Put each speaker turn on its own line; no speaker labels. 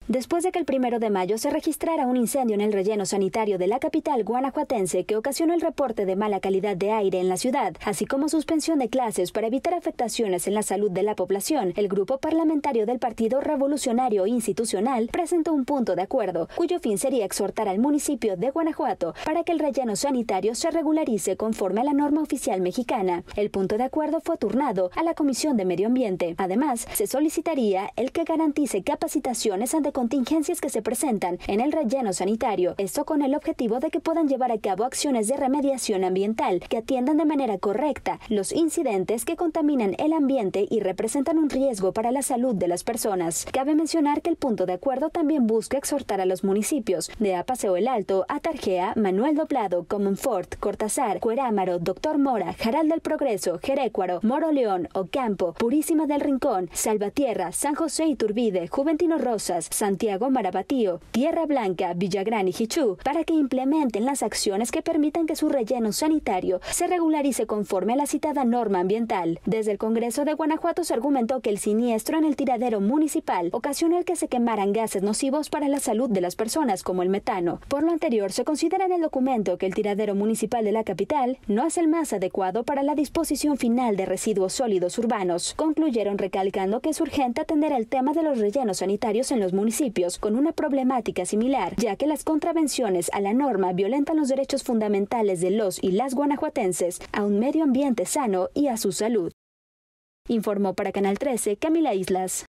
Después de que el 1 de mayo se registrara un incendio en el relleno sanitario de la capital guanajuatense que ocasionó el reporte de mala calidad de aire en la ciudad, así como suspensión de clases para evitar afectaciones en la salud de la población, el grupo parlamentario del Partido Revolucionario Institucional presentó un punto de acuerdo, cuyo fin sería exhortar al municipio de Guanajuato para que el relleno sanitario se regularice conforme a la norma oficial mexicana. El punto de acuerdo fue turnado a la Comisión de Medio Ambiente. Además, se solicitaría el que garantice capacitaciones ante contingencias que se presentan en el relleno sanitario, esto con el objetivo de que puedan llevar a cabo acciones de remediación ambiental que atiendan de manera correcta los incidentes que contaminan el ambiente y representan un riesgo para la salud de las personas. Cabe mencionar que el punto de acuerdo también busca exhortar a los municipios de Paseo el Alto, Atarjea, Manuel Doblado, Comonfort, Cortázar, Cuerámaro, Doctor Mora, Jaral del Progreso, Jerécuaro, Moroleón, Ocampo, Purísima del Rincón, Salvatierra, San José Iturbide, Juventino Rosas, Santiago Marabatío, Tierra Blanca, Villagrán y Jichú para que implementen las acciones que permitan que su relleno sanitario se regularice conforme a la citada norma ambiental. Desde el Congreso de Guanajuato se argumentó que el siniestro en el tiradero municipal ocasionó el que se quemaran gases nocivos para la salud de las personas como el metano. Por lo anterior, se considera en el documento que el tiradero municipal de la capital no es el más adecuado para la disposición final de residuos sólidos urbanos. Concluyeron recalcando que es urgente atender el tema de los rellenos sanitarios en los municipios con una problemática similar, ya que las contravenciones a la norma violentan los derechos fundamentales de los y las guanajuatenses a un medio ambiente sano y a su salud. Informó para Canal 13 Camila Islas.